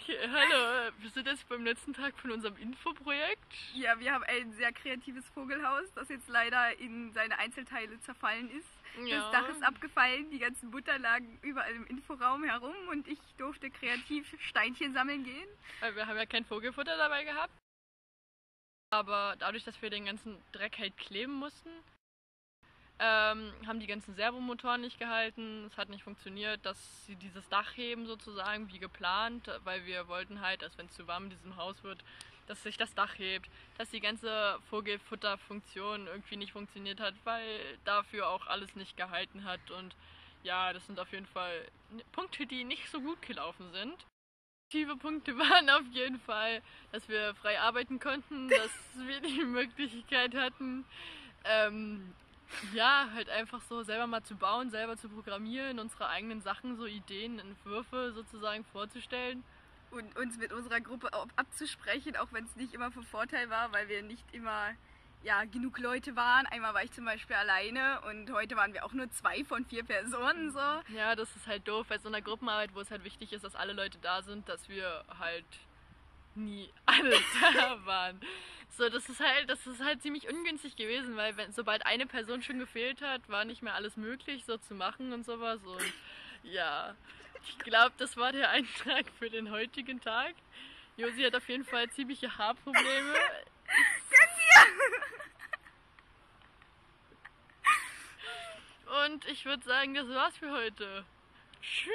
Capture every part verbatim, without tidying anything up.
Okay, hallo. Wir sind jetzt beim letzten Tag von unserem Infoprojekt. Ja, wir haben ein sehr kreatives Vogelhaus, das jetzt leider in seine Einzelteile zerfallen ist. Ja. Das Dach ist abgefallen, die ganzen Butter lagen überall im Inforaum herum und ich durfte kreativ Steinchen sammeln gehen. Weil wir haben ja kein Vogelfutter dabei gehabt. Aber dadurch, dass wir den ganzen Dreck halt kleben mussten, ähm, haben die ganzen Servomotoren nicht gehalten. Es hat nicht funktioniert, dass sie dieses Dach heben sozusagen wie geplant, weil wir wollten halt, dass wenn es zu warm in diesem Haus wird, dass sich das Dach hebt, dass die ganze Vogelfutterfunktion irgendwie nicht funktioniert hat, weil dafür auch alles nicht gehalten hat. Und ja, das sind auf jeden Fall Punkte, die nicht so gut gelaufen sind. Positive Punkte waren auf jeden Fall, dass wir frei arbeiten konnten, dass wir die Möglichkeit hatten, ähm, ja, halt einfach so selber mal zu bauen, selber zu programmieren, unsere eigenen Sachen, so Ideen, Entwürfe sozusagen vorzustellen. Und uns mit unserer Gruppe auch abzusprechen, auch wenn es nicht immer von Vorteil war, weil wir nicht immer ja, genug Leute waren. Einmal war ich zum Beispiel alleine und heute waren wir auch nur zwei von vier Personen. So. Ja, das ist halt doof bei so einer Gruppenarbeit, wo es halt wichtig ist, dass alle Leute da sind, dass wir halt nie alle da waren. So, das ist halt, das ist halt ziemlich ungünstig gewesen, weil wenn, sobald eine Person schon gefehlt hat, war nicht mehr alles möglich, so zu machen und sowas. Und ja, ich glaube, das war der Eintrag für den heutigen Tag. Josi hat auf jeden Fall ziemliche Haarprobleme. Und ich würde sagen, das war's für heute. Tschüss.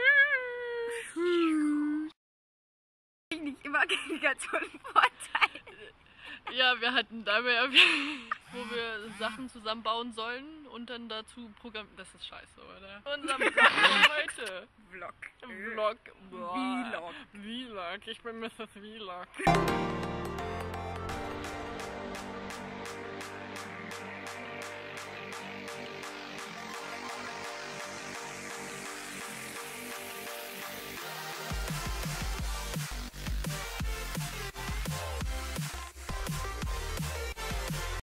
Nicht immer Kommunikationsvorteil. Ja, wir hatten dabei, wo wir Sachen zusammenbauen sollen und dann dazu programmieren. Das ist scheiße, oder? Unser Vlog heute. Vlog. Vlog. Vlog. Vlog. Ich bin Misses Vlog.